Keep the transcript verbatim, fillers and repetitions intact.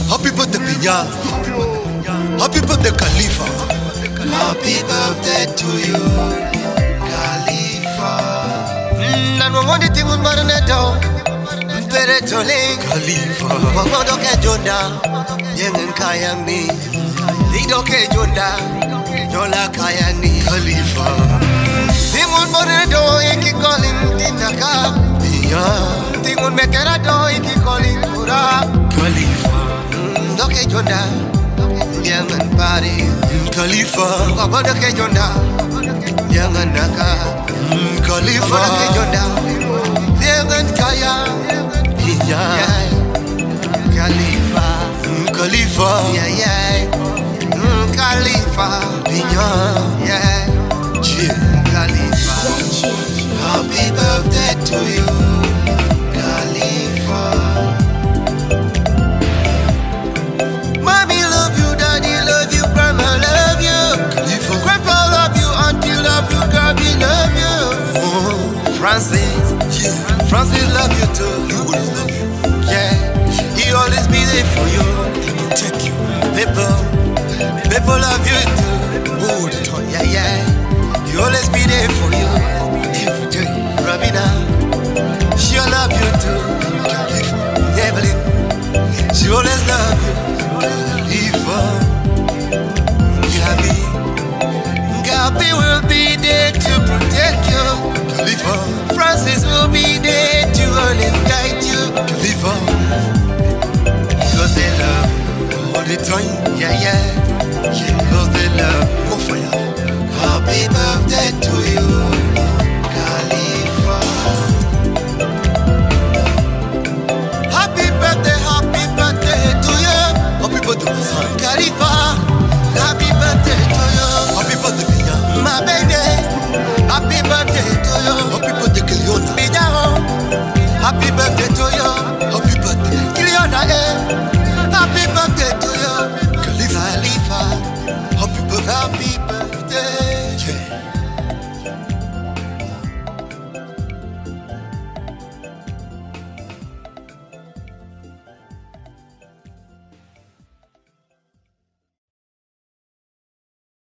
Happy birthday, Binya. Happy birthday, Khalifa. Happy birthday to you, Khalifa. Nano mwandi tingu mbaruneto Mpere tole Khalifa. Wakodo ke jonda Yengen kayani Lido ke jonda Yola kayani Khalifa. Tingu mbaruneto Iki calling tindaka Binya. Tingu mekerato Iki calling pura Khalifa. Doke jonda Yengen pari Khalifa. Wakodo ke jonda Yengen naka Khalifa. Wakodo ke jonda Yengen kaya Binya. Khalifa. Khalifa. Yeah, yeah. Mm, Khalifa. Binya. Yeah. Yeah. Khalifa. Happy birthday to you, Khalifa. Mommy love you, daddy love you, grandma love you, Khalifa. grandpa love you, auntie love you, Gabi love you. Oh, Francis, yeah. Francis love you too. He always love you. Yeah, he always be there for you. He protect you. People, people love you